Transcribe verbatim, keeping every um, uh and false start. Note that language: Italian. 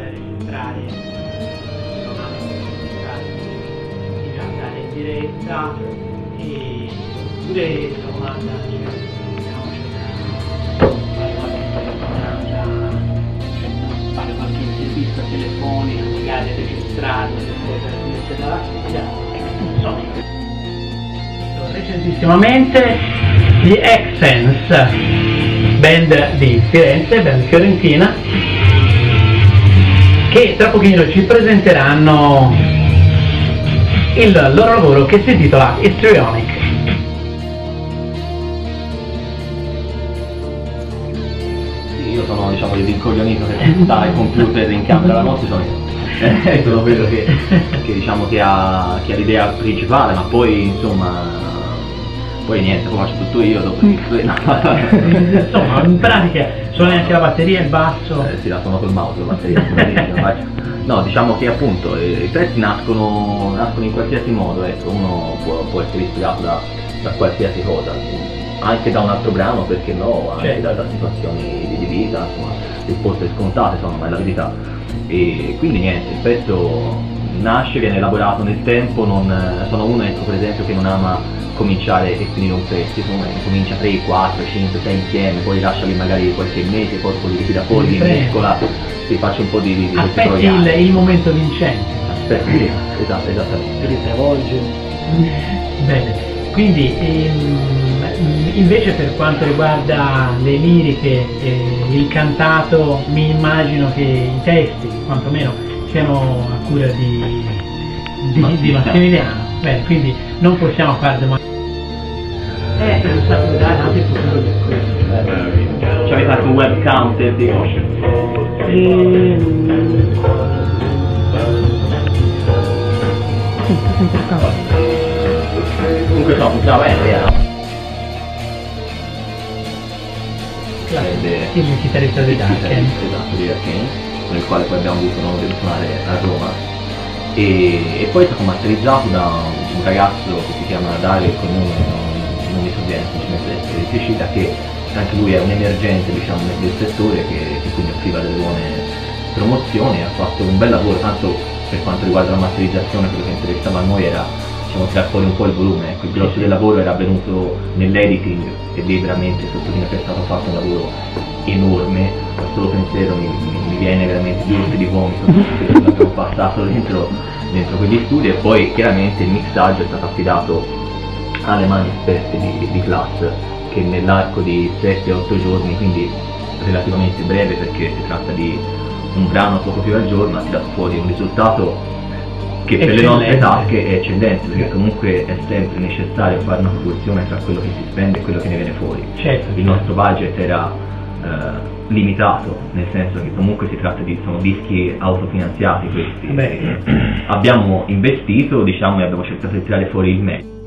registrare, non hanno possibilità di andare in diretta, e pure domanda, cioè, fare qualche intervista telefonica, magari registrarlo e poi trasmettere dalla sera, insomma. Recentissimamente gli Excense, band di Firenze, band fiorentina, che tra pochino ci presenteranno il loro lavoro che si intitola Histrionic. Sì, io sono, diciamo, il rincoglionito che sta ai computer in camera la notte, sono io. Sono quello che, che diciamo che ha, che ha l'idea principale, ma poi insomma poi niente, poi faccio tutto io dopo di no. Insomma, in pratica suoni anche la batteria e il basso. Eh, sì, la suono col mouse, la batteria. No, diciamo che appunto eh, i testi nascono, nascono in qualsiasi modo, ecco, uno può, può essere ispirato da, da qualsiasi cosa, anche da un altro brano, perché no, anche certo. da, da situazioni di, di vita, insomma, risposte scontate, insomma, è la verità. E quindi niente, il pezzo nasce, viene elaborato nel tempo, non, sono uno, ecco, per esempio, che non ama cominciare e finire un pezzo, comincia tre, quattro, cinque, sei insieme, poi lasciali magari qualche mese, poi li liquida fuori, li mescola, si faccia un po' di... di aspetti il, il momento vincente. Aspetti, sì, esatto, esattamente. Si travolge. Bene, quindi ehm, invece per quanto riguarda le liriche e il cantato, mi immagino che i testi, quantomeno, siano a cura di, di, di Massimiliano. Bene, quindi non possiamo fare domande. Eh, per usare anche il futuro di questo. Ci avete anche un web counter, dico? E... Comunque no, funziona bene, via. Il chitarrista di Darken. Esatto, di Darken, con il quale poi abbiamo avuto l'onore di suonare a Roma. E, e poi è stato masterizzato da un ragazzo che si chiama Dario, il cognome non, non mi sovviene, semplicemente di Sicilia, che anche lui è un emergente, diciamo, del settore, che, che quindi offriva delle buone promozioni, ha fatto un bel lavoro, tanto per quanto riguarda la masterizzazione quello che interessava a noi era, diciamo, tirar fuori un po' il volume, ecco, il grosso del lavoro era avvenuto nell'editing, e lì veramente sottolineo che è stato fatto un lavoro enorme, al solo pensiero mi, mi, mi viene veramente di urti di vomito perché l'abbiamo passato dentro, dentro quegli studi, e poi chiaramente il mixaggio è stato affidato alle mani esperte di, di Class, che nell'arco di sette otto giorni, quindi relativamente breve perché si tratta di un brano poco più al giorno, ha tirato fuori un risultato che per le nostre tasche è eccellente, perché comunque è sempre necessario fare una proporzione tra quello che si spende e quello che ne viene fuori. Certo. Il nostro budget era eh, limitato, nel senso che comunque si tratta di sono dischi autofinanziati questi. Beh. Abbiamo investito, diciamo, e abbiamo cercato di tirare fuori il meglio.